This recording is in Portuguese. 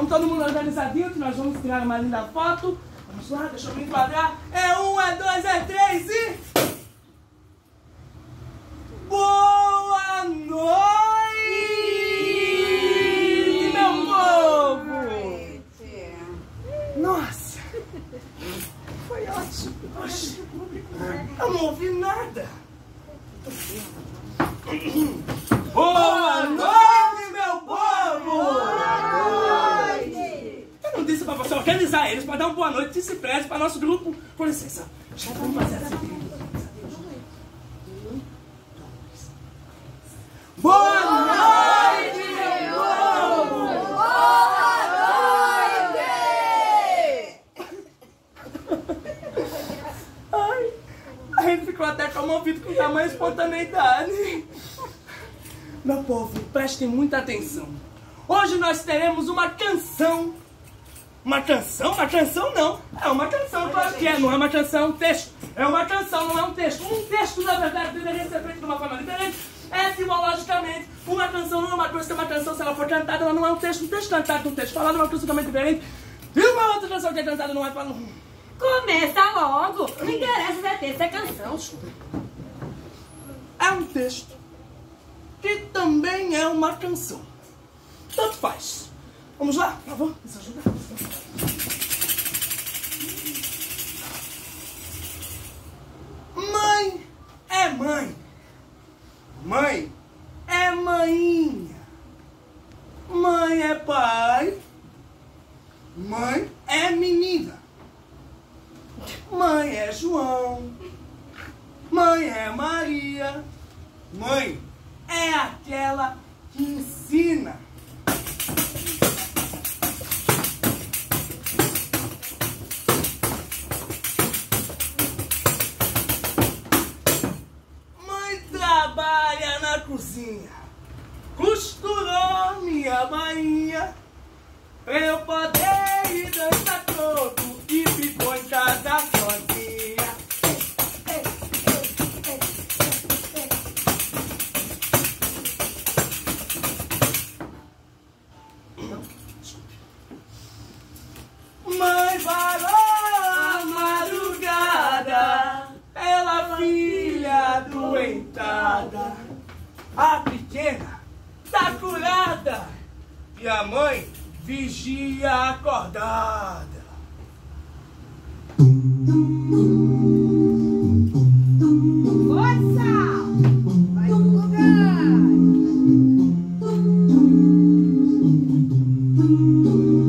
Vamos todo mundo organizadinho que nós vamos tirar uma linda foto. Vamos lá, deixa eu me enquadrar. É 1, é 2, é 3 e... Boa noite, meu povo! Nossa! Foi ótimo. Oxe, eu não ouvi nada. Boa noite, meu povo! Boa noite! Eu não disse pra você organizar eles para dar uma boa noite, se preze para nosso grupo. Com licença. Vamos fazer assim. Boa noite, meu povo! Boa noite! Ai, a gente ficou até comovido com tamanha espontaneidade. Meu povo, prestem muita atenção. Hoje nós teremos uma canção. Uma canção? Uma canção não. É uma canção, claro que é. Não é uma canção, um texto. É uma canção, não é um texto. Um texto, na verdade, deveria ser feito de uma forma diferente. Etimologicamente, uma canção não é uma coisa que é uma canção. Se ela for cantada, ela não é um texto. Um texto cantado, um texto falado é uma coisa totalmente diferente. E uma outra canção que é cantada não é falada. Começa logo! Não interessa se é texto, é canção. É um texto que também é uma canção. Tanto faz. Vamos lá, por favor, me ajuda. Mãe é mãe. Mãe é mãinha. Mãe é pai. Mãe é menina. Mãe é João. Mãe é Maria. Mãe é aquela que ensina. Mãe trabalha na cozinha, costurou minha bainha, pra eu poder ir dançar todo e ficou em casa sozinha. Mãe varou a madrugada pela filha doentada. A pequena tá curada e a mãe vigia acordada. Força! Vai pro lugar!